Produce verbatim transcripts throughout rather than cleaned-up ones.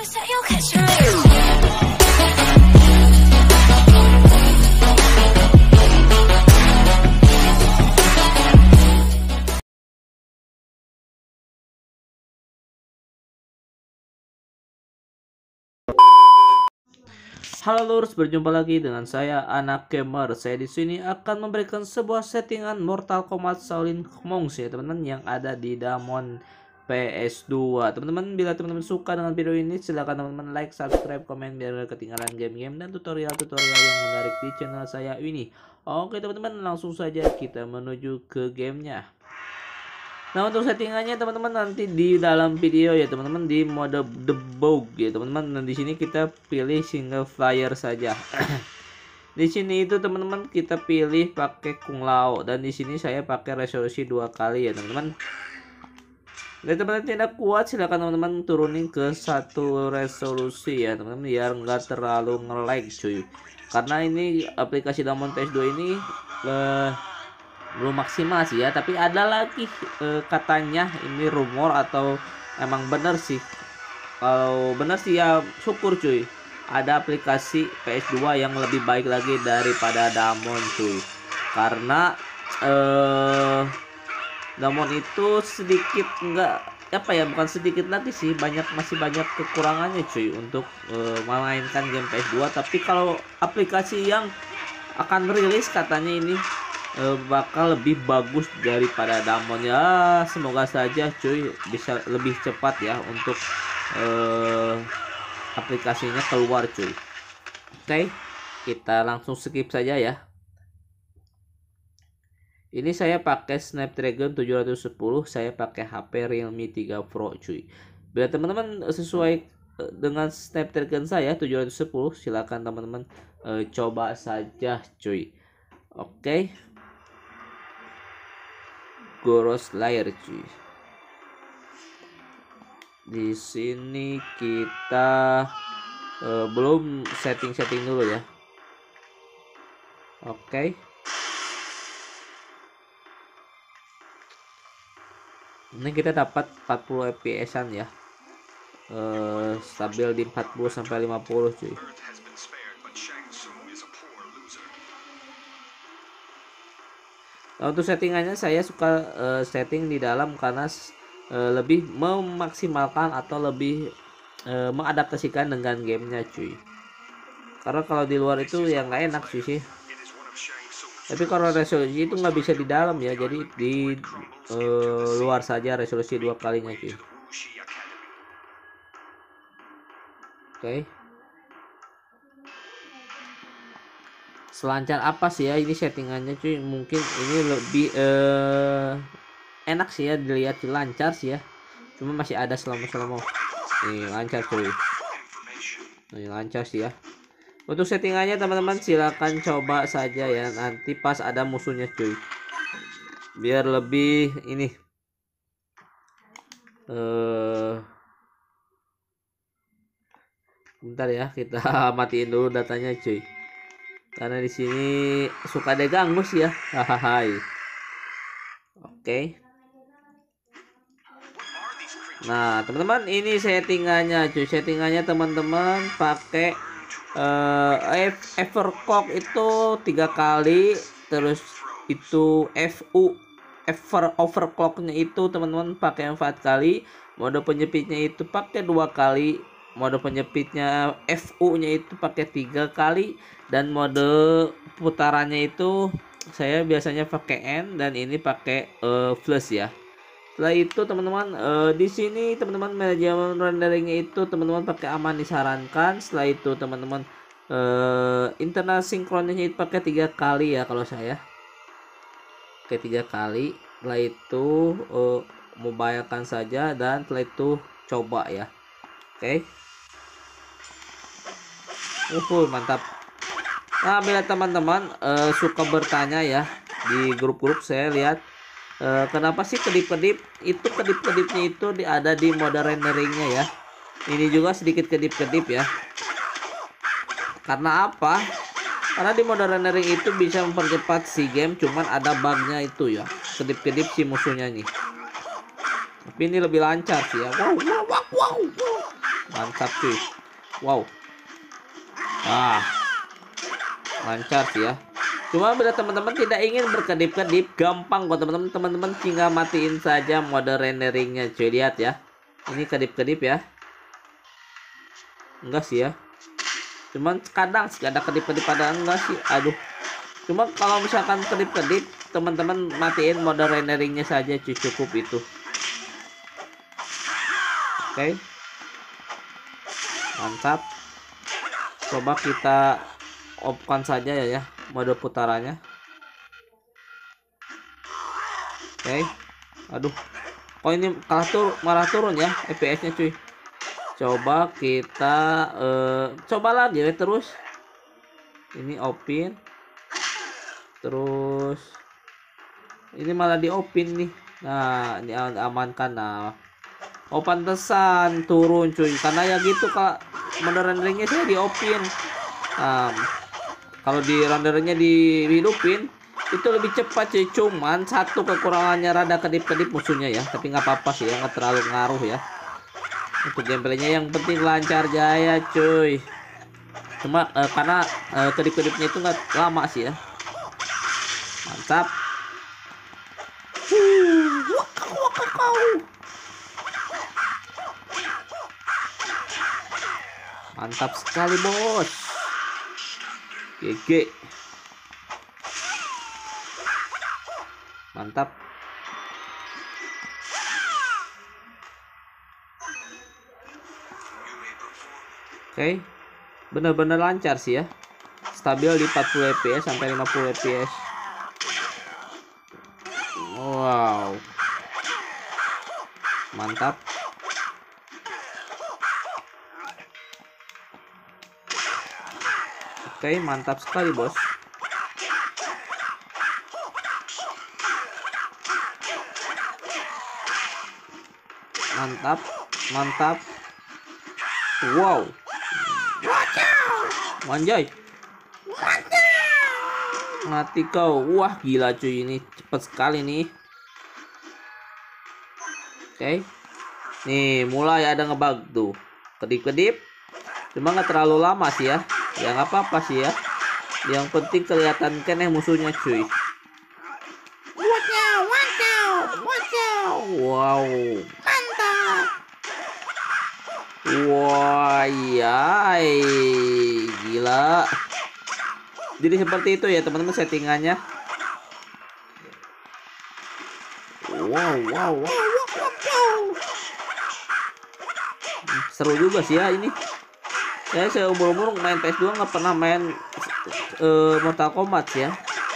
Halo lurus, berjumpa lagi dengan saya Anak Gamer. Saya di sini akan memberikan sebuah settingan Mortal Kombat Shaolin Monks ya teman-teman, yang ada di Damwon P S dua. Teman-teman, bila teman-teman suka dengan video ini, silahkan teman-teman like, subscribe, komen biar gak ketinggalan game-game dan tutorial-tutorial yang menarik di channel saya ini. Oke teman-teman, langsung saja kita menuju ke gamenya. Nah, untuk settingannya teman-teman nanti di dalam video ya teman-teman, di mode debug ya teman-teman. Nah, di sini kita pilih single player saja. Di sini itu teman-teman kita pilih pakai Kung Lao, dan di sini saya pakai resolusi dua kali ya teman-teman. Jadi teman-teman tidak kuat, silahkan teman-teman turunin ke satu resolusi ya teman-teman, biar nggak terlalu nge-lag cuy. Karena ini aplikasi Damwon P S dua ini eh, belum maksimal sih ya, tapi ada lagi e, katanya ini rumor atau emang bener sih. Kalau bener sih ya syukur cuy, ada aplikasi P S dua yang lebih baik lagi daripada Damwon cuy. Karena eh Damwon itu sedikit enggak apa ya, bukan sedikit lagi sih, banyak masih banyak kekurangannya cuy untuk e, memainkan game P S dua. Tapi kalau aplikasi yang akan rilis katanya ini bakal lebih bagus daripada Damwon ya. Semoga saja cuy bisa lebih cepat ya untuk uh, aplikasinya keluar cuy. Oke, kita langsung skip saja ya. Ini saya pakai Snapdragon tujuh ratus sepuluh, saya pakai H P Realme tiga Pro cuy. Bila teman-teman sesuai dengan Snapdragon saya tujuh ratus sepuluh, silakan teman-teman uh, coba saja cuy. Oke, Goros Layer cuy. Di sini kita uh, belum setting-setting dulu ya. Oke. Ini kita dapat empat puluh F P S-an ya. Uh, stabil di empat puluh sampai lima puluh cuy. Nah, untuk settingannya saya suka uh, setting di dalam karena uh, lebih memaksimalkan atau lebih uh, mengadaptasikan dengan gamenya cuy. Karena kalau di luar itu ya nggak enak cuy sih. Tapi kalau resolusi itu nggak bisa di dalam ya, jadi di uh, luar saja resolusi dua kalinya cuy. Oke. Okay. Selancar apa sih ya ini settingannya cuy, mungkin ini lebih uh, enak sih ya dilihat, lancar sih ya, cuma masih ada selama-selama ini lancar cuy, ini lancar sih ya. Untuk settingannya teman-teman silakan coba saja ya nanti pas ada musuhnya cuy, biar lebih ini uh, bentar ya, kita matiin dulu datanya cuy. Karena di sini suka ada ganggu sih ya. Hahaha. Oke. Nah, teman-teman ini settingannya cuy. Settingannya teman-teman pakai uh, overclock itu tiga kali, terus itu F U over overclocknya itu teman-teman pakai empat kali, mode penyepitnya itu pakai dua kali, mode penyepitnya F U-nya itu pakai tiga kali, dan mode putarannya itu saya biasanya pakai N dan ini pakai uh, flash ya. Setelah itu teman-teman uh, di sini teman-teman manajemen renderingnya itu teman-teman pakai aman disarankan. Setelah itu teman-teman uh, internal sinkronnya itu pakai tiga kali ya kalau saya. Oke, tiga kali. Setelah itu uh, mobilekan saja dan setelah itu coba ya. Oke. Uh, mantap. Nah, bila teman-teman uh, suka bertanya ya di grup-grup, saya lihat uh, kenapa sih kedip-kedip itu kedip-kedipnya itu di, ada di mode renderingnya ya. Ini juga sedikit kedip-kedip ya. Karena apa? Karena di mode rendering itu bisa mempercepat si game, cuman ada bugnya itu ya, kedip-kedip si musuhnya nih. Tapi ini lebih lancar sih ya. Wow, wow, wow, wow. Mantap cuy. Wow. Ah, lancar sih ya. Cuma bila teman-teman tidak ingin berkedip-kedip, gampang kok teman-teman. Teman-teman tinggal matiin saja mode renderingnya cuy. Lihat ya. Ini kedip-kedip ya. Enggak sih ya. Cuman kadang sih ada kedip-kedip, pada enggak sih. Aduh. Cuma kalau misalkan kedip-kedip, teman-teman matiin mode renderingnya saja cuy, cukup itu. Oke. Mantap. Coba kita off-kan saja ya ya mode putarannya. Oke. Aduh. Kok ini kalah tur malah turun ya F P S-nya cuy. Coba kita uh, coba lagi ya terus. Ini open. Terus ini malah di open nih. Nah, ini amankan. Nah, oh pantesan turun cuy, karena ya gitu kak, mode renderingnya saya di open. Nah, kalau di renderingnya dihidupin itu lebih cepat cuy. Cuman satu kekurangannya rada kedip-kedip musuhnya ya, tapi nggak apa-apa sih ya, nggak terlalu ngaruh ya. Untuk gameplaynya yang penting lancar jaya cuy. Cuma eh, karena eh, kedip-kedipnya itu nggak lama sih ya. Mantap. Mantap sekali bos. G G. Mantap. Oke. Bener-bener lancar sih ya. Stabil di empat puluh F P S sampai lima puluh F P S. Wow. Mantap. Oke, mantap sekali bos. Mantap, mantap. Wow. Manjay. Mati kau. Wah, gila cuy, ini cepet sekali nih. Oke. Nih, mulai ada ngebug tuh. Kedip-kedip. Cuma nggak terlalu lama sih ya. Ya nggak apa-apa sih ya. Yang penting kelihatan keneh musuhnya cuy. Wadaw, wadaw, wadaw. Wow, mantap. Wah, iya, gila. Jadi seperti itu ya teman-teman settingannya. Wow, wow, wow, wow. Seru juga sih ya ini. Saya seumur-umur main P S dua nggak pernah main uh, Mortal Kombat ya.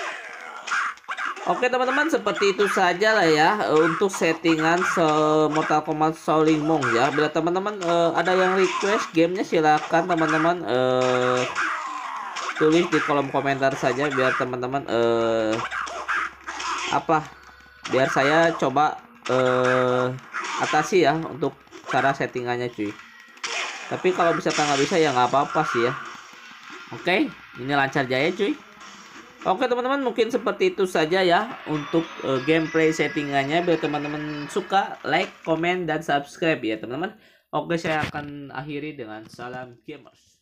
Oke teman-teman, seperti itu saja lah ya untuk settingan Mortal Kombat Shaolin Monks ya. Bila teman-teman uh, ada yang request gamenya, silahkan teman-teman uh, tulis di kolom komentar saja, biar teman-teman uh, apa biar saya coba uh, atasi ya untuk cara settingannya cuy. Tapi kalau misalkan nggak bisa ya nggak apa-apa sih ya. Oke, ini lancar jaya cuy. Oke teman-teman, mungkin seperti itu saja ya untuk uh, gameplay settingannya. Bila teman-teman suka, like, komen, dan subscribe ya teman-teman. Oke, saya akan akhiri dengan salam gamers.